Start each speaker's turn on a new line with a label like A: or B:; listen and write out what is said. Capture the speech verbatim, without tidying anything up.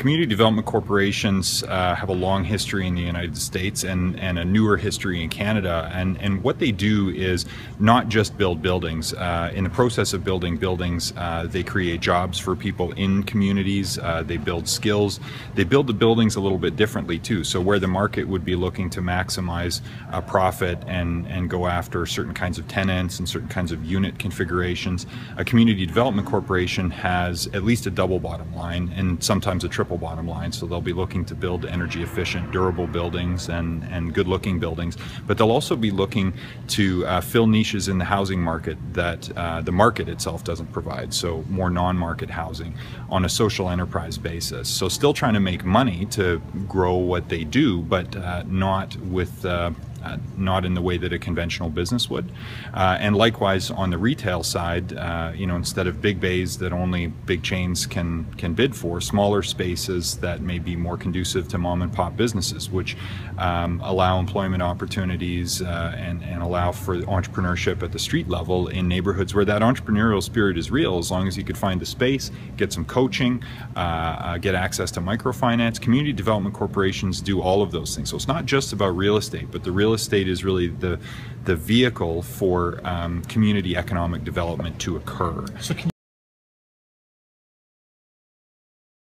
A: community development corporations uh, have a long history in the United States and, and a newer history in Canada. And, and what they do is not just build buildings. Uh, in the process of building buildings, uh, they create jobs for people in communities. Uh, they build skills. They build the buildings a little bit differently too. So where the market would be looking to maximize uh, profit and, and go after certain kinds of tenants and certain kinds of unit configurations, a community development corporation has at least a double bottom line and sometimes a triple bottom line. So they'll be looking to build energy efficient, durable buildings and, and good looking buildings, but they'll also be looking to uh, fill niches in the housing market that uh, the market itself doesn't provide. So more non-market housing on a social enterprise basis. So still trying to make money to grow what they do, but uh, not with uh, Uh, not in the way that a conventional business would. Uh, and likewise on the retail side, uh, you know, instead of big bays that only big chains can can bid for, smaller spaces that may be more conducive to mom and pop businesses, which um, allow employment opportunities uh, and, and allow for entrepreneurship at the street level in neighborhoods where that entrepreneurial spirit is real, as long as you could find the space, get some coaching, uh, uh, get access to microfinance. Community development corporations do all of those things. So it's not just about real estate, but the real estate is really the the vehicle for um, community economic development to occur.
B: So can